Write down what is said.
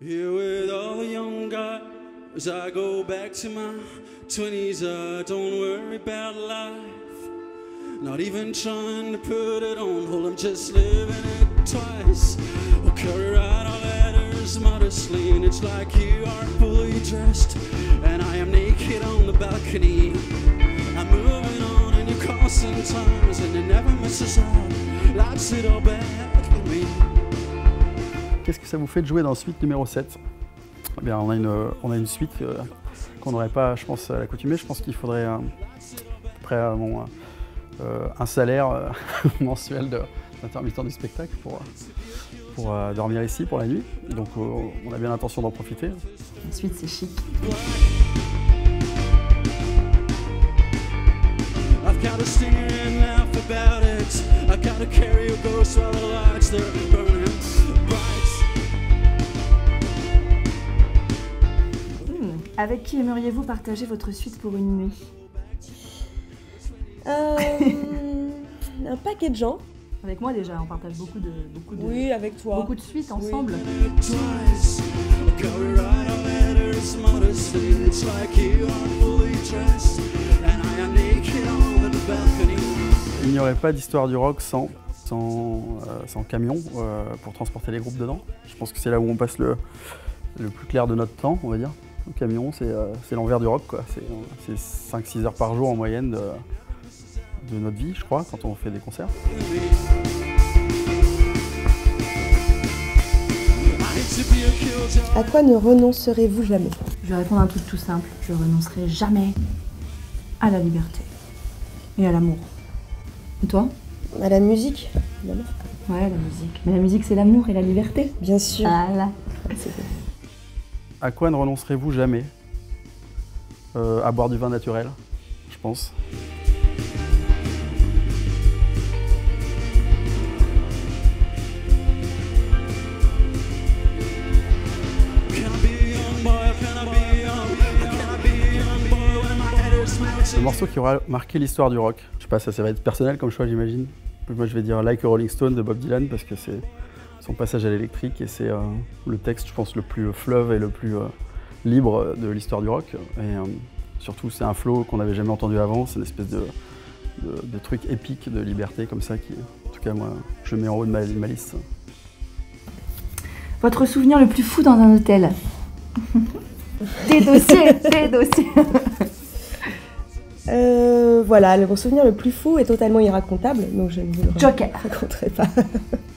Here with all the young guys, I go back to my 20s. I don't worry about life, not even trying to put it on hold. I'm just living it twice. I'll carry out our letters modestly, and it's like you are fully dressed, and I am naked on the balcony. I'm moving on in your constant times, and it never misses out. Lights it all back with me. Qu'est-ce que ça vous fait de jouer dans suite numéro 7? Eh bien, on a une suite qu'on n'aurait pas, je pense, à l'accoutumée. Je pense qu'il faudrait à peu près un salaire mensuel d'intermittent du spectacle pour dormir ici pour la nuit. Donc on a bien l'intention d'en profiter. Ensuite, c'est chic. Avec qui aimeriez-vous partager votre suite pour une nuit? Un paquet de gens. Avec moi déjà, on partage beaucoup de oui, avec toi. Beaucoup de suites ensemble. Il n'y aurait pas d'histoire du rock sans camion pour transporter les groupes dedans. Je pense que c'est là où on passe le plus clair de notre temps, on va dire. Le camion, c'est l'envers du rock, quoi. C'est 5-6 heures par jour en moyenne de notre vie, je crois, quand on fait des concerts. À quoi ne renoncerez-vous jamais? Je vais répondre à un truc tout simple. Je renoncerai jamais à la liberté et à l'amour. Et toi? À la musique, évidemment. Ouais, la musique. Mais la musique, c'est l'amour et la liberté. Bien sûr. Voilà. À quoi ne renoncerez-vous jamais? À boire du vin naturel, je pense. Le morceau qui aura marqué l'histoire du rock. Je sais pas, ça va être personnel comme choix, j'imagine. Moi, je vais dire Like a Rolling Stone de Bob Dylan parce que c'est son passage à l'électrique et c'est le texte, je pense, le plus fleuve et le plus libre de l'histoire du rock. Et surtout, c'est un flow qu'on n'avait jamais entendu avant. C'est une espèce de truc épique de liberté comme ça qui, en tout cas, moi, je mets en haut de ma liste. Votre souvenir le plus fou dans un hôtel? Des dossiers. Voilà, mon souvenir le plus fou est totalement irracontable, donc je ne vous le raconterai pas.